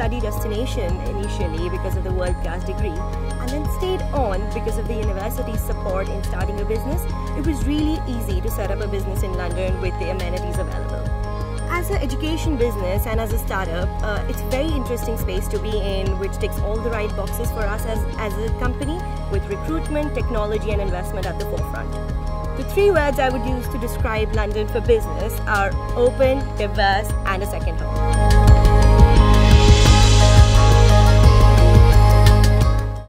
study destination initially because of the world-class degree, and then stayed on because of the university's support in starting a business, it was really easy to set up a business in London with the amenities available. As an education business and as a startup, it's a very interesting space to be in, which ticks all the right boxes for us as a company, with recruitment, technology and investment at the forefront. The three words I would use to describe London for business are open, diverse and a second home.